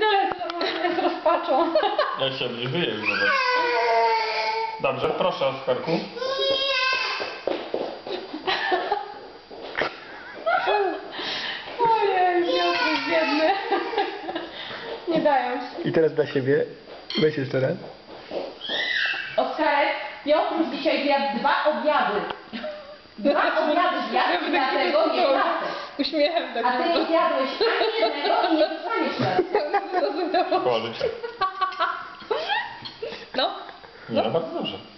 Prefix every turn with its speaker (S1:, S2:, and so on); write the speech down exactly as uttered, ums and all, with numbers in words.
S1: widelec normalnie z rozpaczą.
S2: Ja się oblizuję już, zobacz. Dobrze, proszę Oskarku.
S1: Ojej, Piotruś biedny. Nie dają się.
S3: I teraz dla siebie. Weź jeszcze raz.
S4: Oskarek, Piotruś dzisiaj zjadł dwa obiady. Dwa obiady zjadł, dlatego nie pracę.
S1: Uśmiechem tak.
S4: A ty nie zjadłeś ani jednego i nie dostaniesz teraz.
S1: Zrozumiałam.
S2: Szkoła życia.
S1: No.
S2: Nie, no bardzo dobrze.